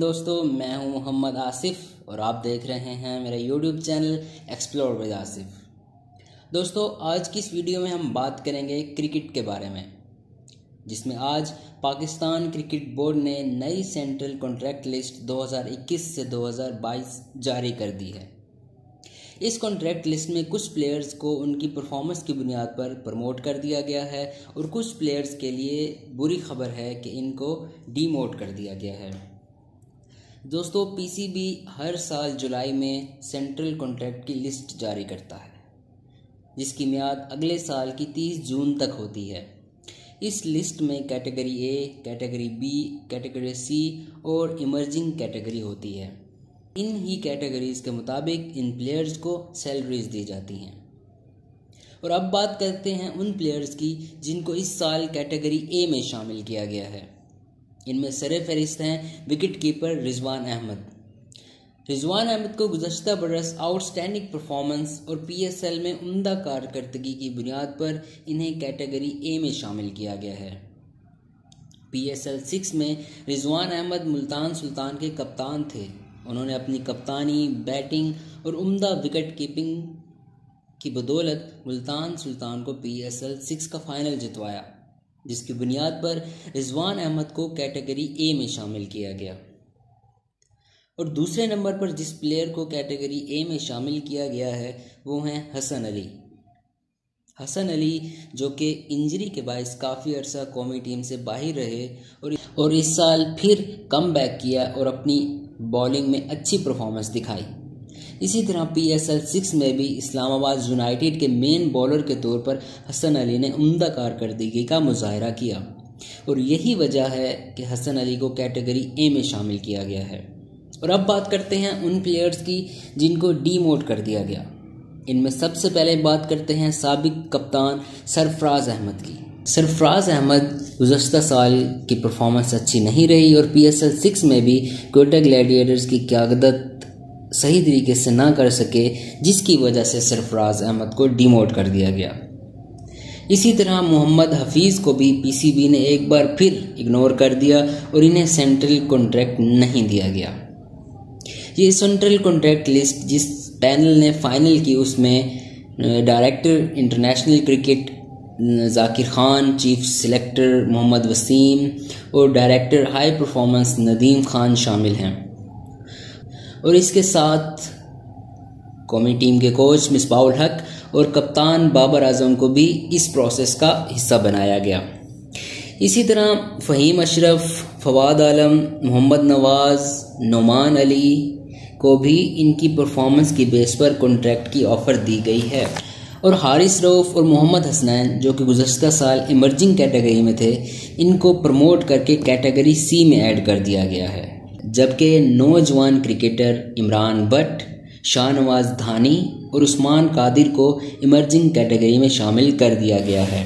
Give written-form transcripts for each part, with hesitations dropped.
दोस्तों, मैं हूं मोहम्मद आसिफ और आप देख रहे हैं मेरा YouTube channel explore with Asif. दोस्तों, आज की इस वीडियो में हम बात करेंगे क्रिकेट के बारे में, जिसमें आज पाकिस्तान क्रिकेट बोर्ड ने नई सेंट्रल कॉन्ट्रैक्ट लिस्ट 2021 से 2022 जारी कर दी है। इस कॉन्ट्रैक्ट लिस्ट में कुछ प्लेयर्स को उनकी परफॉर्मेंस की बुनियाद पर प्रमोट कर दिया गया है और कुछ प्लेयर्स के लिए बुरी खबर है कि इनको डीमोट कर दिया गया है। दोस्तों, पीसीबी हर साल जुलाई में सेंट्रल कॉन्ट्रैक्ट की लिस्ट जारी करता है, जिसकी मियाद अगले साल की 30 जून तक होती है। इस लिस्ट में category A, category B, category C और इमर्जिंग कैटेगरी होती है। इन ही कैटेगरीज के मुताबिक इन प्लेयर्स को सैलरीज दी जाती हैं। और अब बात करते हैं उन प्लेयर्स की जिनको इस साल कैटेगरी ए में शामिल किया गया है। इनमें सरफहरिस्त हैं विकेट कीपर रिजवान अहमद। रिजवान अहमद को गुज़श्ता बरस आउटस्टैंडिंग परफॉर्मेंस और पीएसएल में उम्दा कारकर्दगी की बुनियाद पर इन्हें कैटेगरी ए में शामिल किया गया है। पीएसएल 6 में रिजवान अहमद मुल्तान सुल्तान के कप्तान थे। उन्होंने अपनी कप्तानी, बैटिंग और उम्दा विकेट कीपिंग की बदौलत मुल्तान सुल्तान को पीएसएल 6 का फाइनल जितवाया, जिसकी बुनियाद पर रिजवान अहमद को कैटेगरी ए में शामिल किया गया। और दूसरे नंबर पर जिस प्लेयर को कैटेगरी ए में शामिल किया गया है वो हैं हसन अली। हसन अली, जो कि इंजरी के बायस काफ़ी अरसा कौमी टीम से बाहर रहे और इस साल फिर कम बैक किया और अपनी बॉलिंग में अच्छी परफॉर्मेंस दिखाई। इसी तरह पीएसएल 6 में भी इस्लामाबाद यूनाइटेड के मेन बॉलर के तौर पर हसन अली ने उम्दा कारकर्दगी का मुजाहरा किया और यही वजह है कि हसन अली को कैटेगरी ए में शामिल किया गया है। और अब बात करते हैं उन प्लेयर्स की जिनको डीमोट कर दिया गया। इनमें सबसे पहले बात करते हैं साबिक कप्तान सरफराज अहमद की। सरफराज अहमद गुज़श्ता साल की परफॉर्मेंस अच्छी नहीं रही और पीएसएल 6 में भी कोयटा ग्लैडिएटर्स की क़यादत सही तरीके से ना कर सके, जिसकी वजह से सरफराज अहमद को डीमोट कर दिया गया। इसी तरह मोहम्मद हफीज़ को भी पीसीबी ने एक बार फिर इग्नोर कर दिया और इन्हें सेंट्रल कॉन्ट्रैक्ट नहीं दिया गया। ये सेंट्रल कॉन्ट्रैक्ट लिस्ट जिस पैनल ने फाइनल की, उसमें director international cricket Zakir Khan, chief selector Mohammad Wasim और director high performance Nadeem Khan शामिल हैं। और इसके साथ कौमी टीम के कोच मिसबाहुल हक और कप्तान बाबर आजम को भी इस प्रोसेस का हिस्सा बनाया गया। इसी तरह फ़हीम अशरफ, फवाद आलम, मोहम्मद नवाज़, नोमान अली को भी इनकी परफॉर्मेंस की बेस पर कॉन्ट्रैक्ट की ऑफ़र दी गई है। और हारिस रऊफ़ और मोहम्मद हसनैन, जो कि गुज़श्ता साल इमर्जिंग कैटेगरी में थे, इनको प्रमोट करके कैटेगरी सी में ऐड कर दिया गया है। जबकि नौजवान क्रिकेटर इमरान बट, शाहनवाज धानी और उस्मान कादिर को इमर्जिंग कैटेगरी में शामिल कर दिया गया है।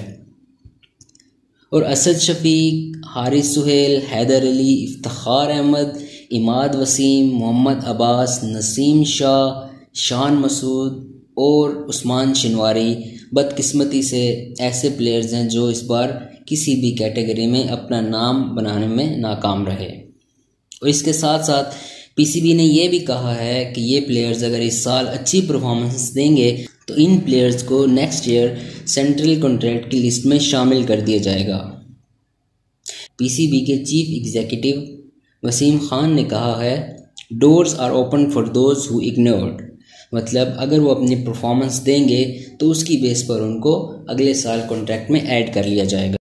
और असद शफीक, हारिस सुहेल, हैदर अली, इफ्तिखार अहमद, इमाद वसीम, मोहम्मद अब्बास, नसीम शाह, शान मसूद और उस्मान शिनवारी बदकिस्मती से ऐसे प्लेयर्स हैं जो इस बार किसी भी कैटेगरी में अपना नाम बनाने में नाकाम रहे। और इसके साथ साथ पीसीबी ने यह भी कहा है कि ये प्लेयर्स अगर इस साल अच्छी परफॉर्मेंस देंगे तो इन प्लेयर्स को नेक्स्ट ईयर सेंट्रल कॉन्ट्रैक्ट की लिस्ट में शामिल कर दिया जाएगा। पीसीबी के चीफ एग्जीक्यूटिव वसीम खान ने कहा है, doors are open for those who ignored. मतलब अगर वो अपनी परफॉर्मेंस देंगे तो उसकी बेस पर उनको अगले साल कॉन्ट्रैक्ट में ऐड कर लिया जाएगा।